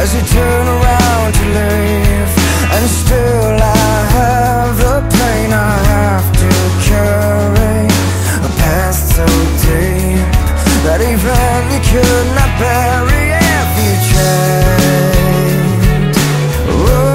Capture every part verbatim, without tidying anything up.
as you turn around to leave. And still I have the pain I have to carry, a past so deep that even you could not bury if you tried. Oh.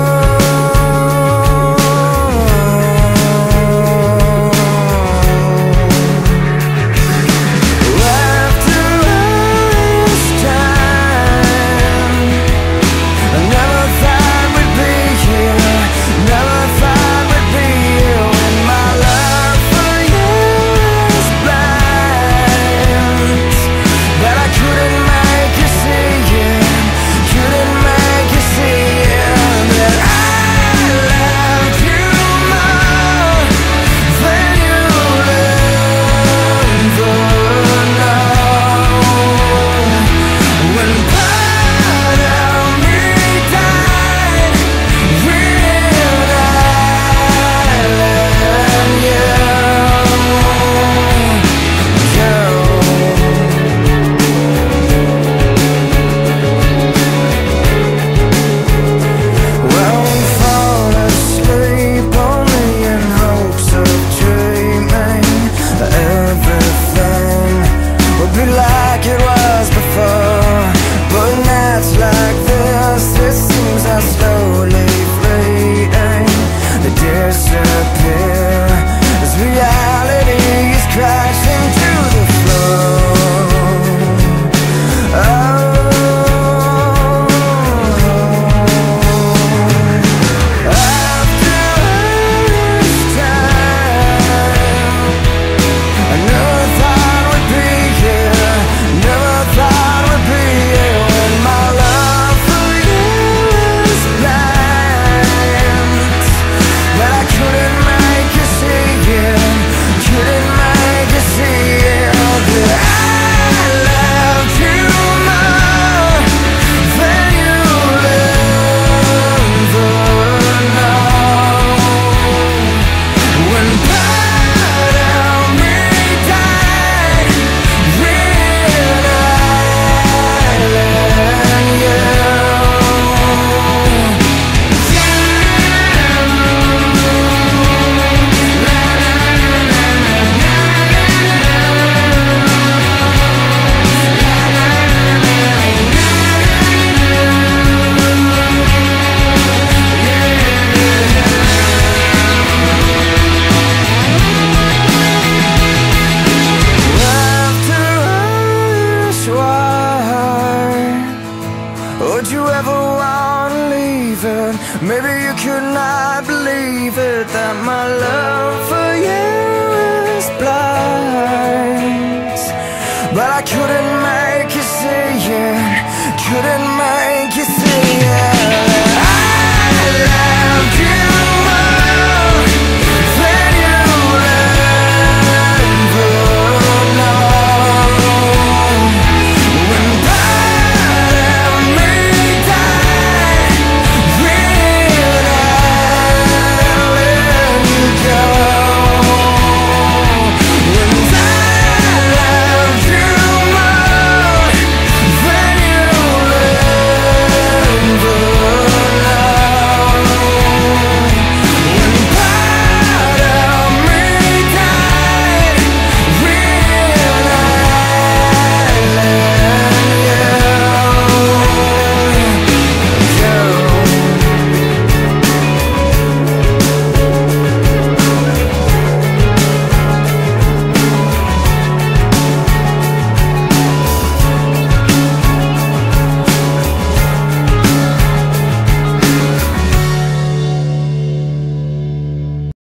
Would you ever want to leave it? Maybe you could not believe it, that my love for you is blind. But I couldn't make you see it, couldn't make